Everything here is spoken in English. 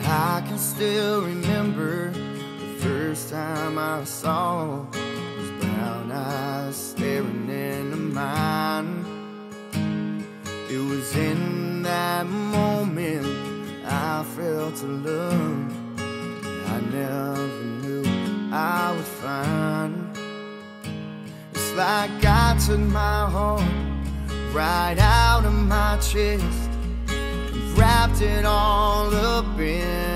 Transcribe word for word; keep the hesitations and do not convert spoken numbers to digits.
I can still remember the first time I saw those brown eyes staring into mine. It was in that moment I felt a love I never knew I would find. It's like I took my heart right out of my chest and wrapped it all up in